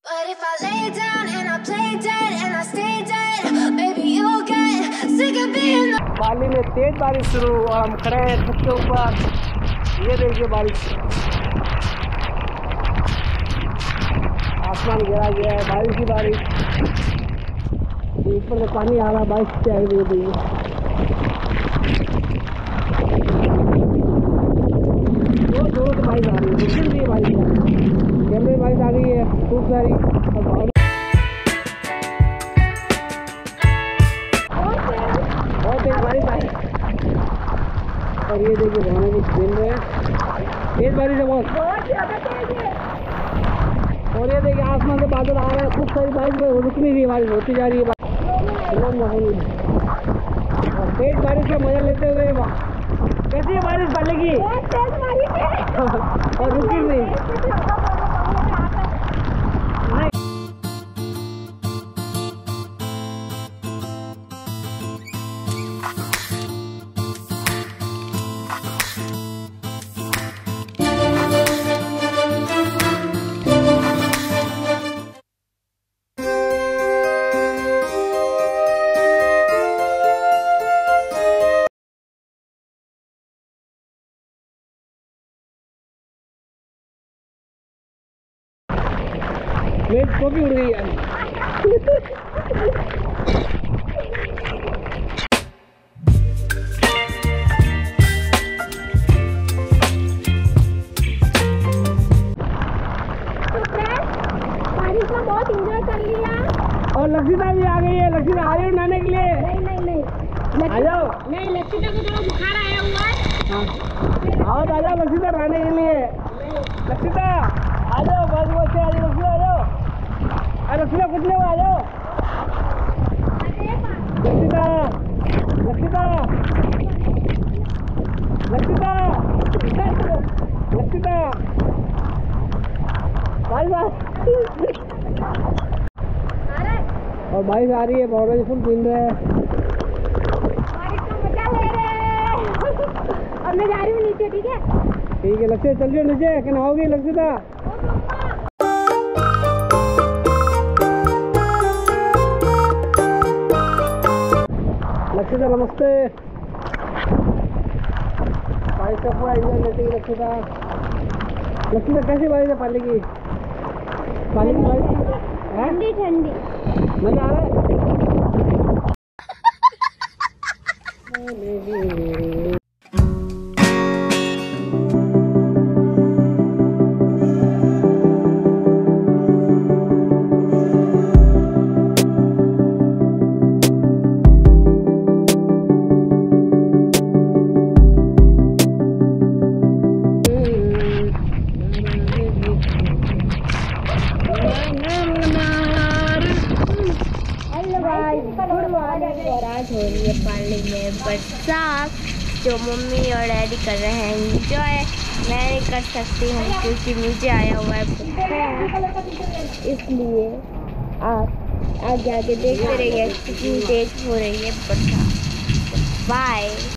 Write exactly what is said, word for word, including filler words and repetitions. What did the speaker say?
But if I lay down and I play dead and I stay dead, maybe you'll get sick of being the... बाली में तेज बारिश शुरू और हम खड़े हैं छत के ऊपर। ये देखिए बारिश, आसमान गिरा गया है, बारिश ही बारिश। ऊपर से पानी आ रहा, बारिश से आ रही है। दो जोरों से बारिश आ रही है, मुश्किल से बारिश है, कैमरे में बारिश आ रही है खूब सारी। बहुत तेज बारिश आई और ये देखिए भावना भी खेल रहे हैं, तेज बारिश है बहुत ज़्यादा तेज है। और ये देखिए आसमान से बादल आ रहे हैं, खूब सारी बारिश रुक नहीं रही, बारिश होती जा रही है। और तेज बारिश का मजा लेते हुए कैसी है बारिश पड़ेगी और रुकी नहीं। मेज को भी उड़ गई यार। बारिश का बहुत एंजॉय कर लिया और लक्षिता भी आ गई है। लक्षिता आ रही हो नहाने के लिए? नहीं नहीं नहीं आ जाओ। नहीं, लक्षिता को थोड़ा बुखार आया हुआ है। हाँ आओ आ जाओ लक्षिता नहाने के लिए। लक्षिता आ जाओ, बस बस से आ जाओ। लक्षिता आ जाओ, अरे लक्षिता कुछ नहीं आ जाओ। लक्षिता लक्षिता लक्षिता लक्षिता बारिश और बारिश आ रही है, बहुत फुल पीन रहे हैं। बारिश का मजा ले रहे हैं और मैं जा रही हूँ नीचे। ठीक है ठीक है लक्षिता चल जाओ नीचे, क्या नहाओगी लक्षिता? लक्षिता नमस्ते। बारिश का पूरा एंजॉय लेती है लक्षिता। लक्षिता कैसी बारिश है पानी की? पानी की बारिश ठंडी ठंडी मजा आ रहा है। और आज हो रही है पानी में बरसात, जो मम्मी और डैडी कर रहे हैं एंजॉय। मैं नहीं कर सकती हूँ क्योंकि नीचे आया हुआ है बुखार, इसलिए आप आगे आगे देखते रहिए कितनी तेज हो रही है बरसात। बाय।